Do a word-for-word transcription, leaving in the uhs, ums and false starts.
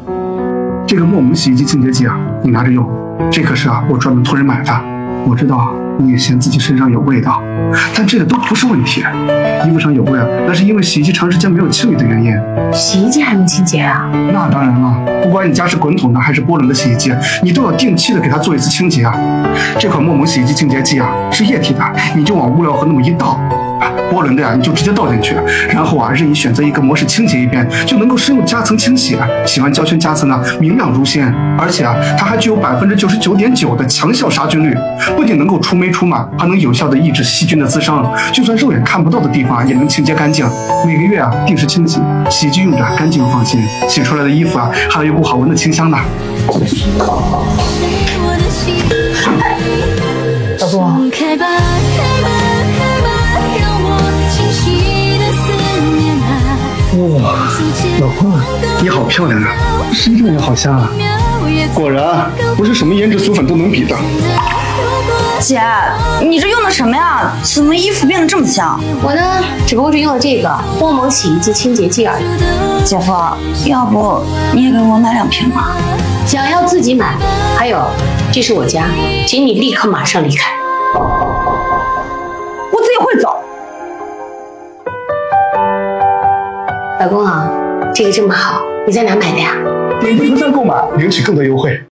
这个莫蒙洗衣机清洁剂啊，你拿着用，这可是啊我专门托人买的。我知道啊你也嫌自己身上有味道，但这个都不是问题。衣服上有味啊，那是因为洗衣机长时间没有清理的原因。 洗衣机还能清洁啊？ 那当然了，不管你家是滚筒的还是波轮的洗衣机，你都要定期的给它做一次清洁啊。这款莫蒙洗衣机清洁剂啊是液体的，你就往物料盒那么一倒。波轮的呀，你就直接倒进去，然后啊，任意选择一个模式清洁一遍，就能够深入夹层清洗。洗完胶圈夹层呢，明亮如新，而且啊，它还具有百分之九十九点九的强效杀菌率，不仅能够除霉除螨，还能有效的抑制细菌的滋生，就算肉眼看不到的地方也能清洁干净。每个月啊，定时清洗，洗衣机用着干净放心，洗出来的衣服啊，还有一股好闻的清香呢。 老公。 哇，老公，你好漂亮啊，身上也好香啊，果然不是什么胭脂俗粉都能比的。 姐，你这用的什么呀？怎么衣服变得这么香？ 我呢，只不过是用了这个莫蒙洗衣机清洁剂而已。 姐夫，要不你也给我买两瓶吧？ 想要自己买。还有，这是我家，请你立刻马上离开。 我自己会走。 老公啊，这个这么好，你在哪买的呀？ 点击图上购买，领取更多优惠。